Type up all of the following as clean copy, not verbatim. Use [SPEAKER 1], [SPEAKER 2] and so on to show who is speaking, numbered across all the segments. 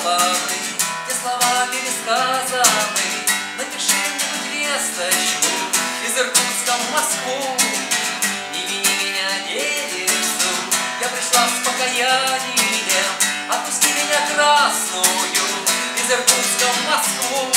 [SPEAKER 1] доделаны, те слова пересказаны. Напиши мне хоть весточку из Иркутска в Москву. Не вини меня, девицу, я пришла с покаянием. Отпусти меня красную из Иркутска в Москву.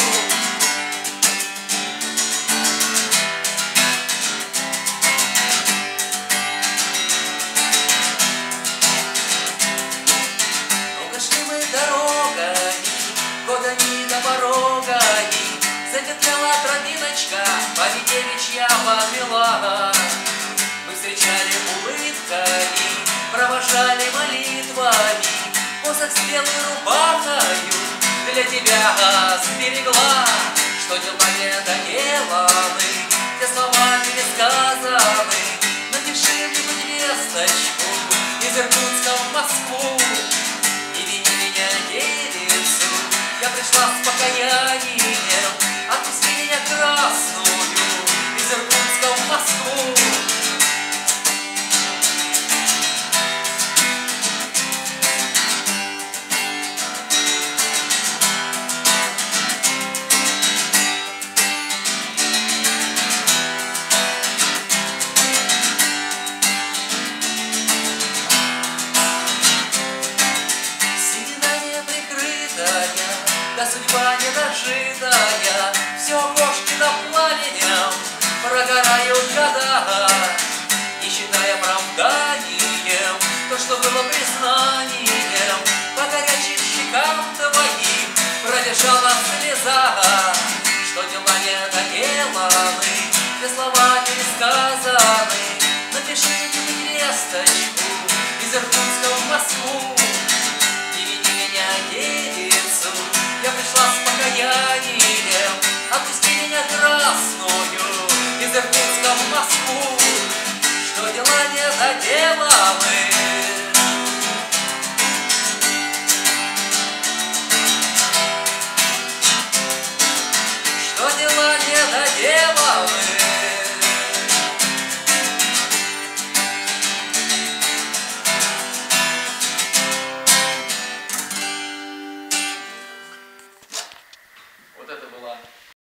[SPEAKER 1] Годами до порогами запетляла тропиночка, по девичья подвела. Мы встречали улыбками, провожали молитвами. Косок с белой рубахою для тебя сберегла. Что дела не доделаны, те слова пересказаны. Напиши мне хоть весточку из Иркутска в Москву. Не вини меня, девицу, я пришла с покаянием. Отпусти меня красную из Иркутска в Москву. Да судьба недожитая, все окошки над пламенем прогорают года. Не считая оправданием то, что было признанием, по горячим щекам твоим пробежала слеза. Что дела не доделаны, те слова пересказаны. Напиши мне весточку из Иркутска в Москву. Не вини меня, девицу, я пришла с покаянием. Отпусти меня красную из Иркутска в Москву. Что дела не доделаны,